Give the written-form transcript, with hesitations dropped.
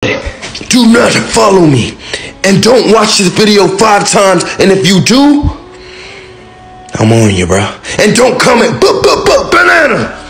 do not follow me. And don't watch this video 5 times. And if you do, I'm on you, bro. And don't comment banana.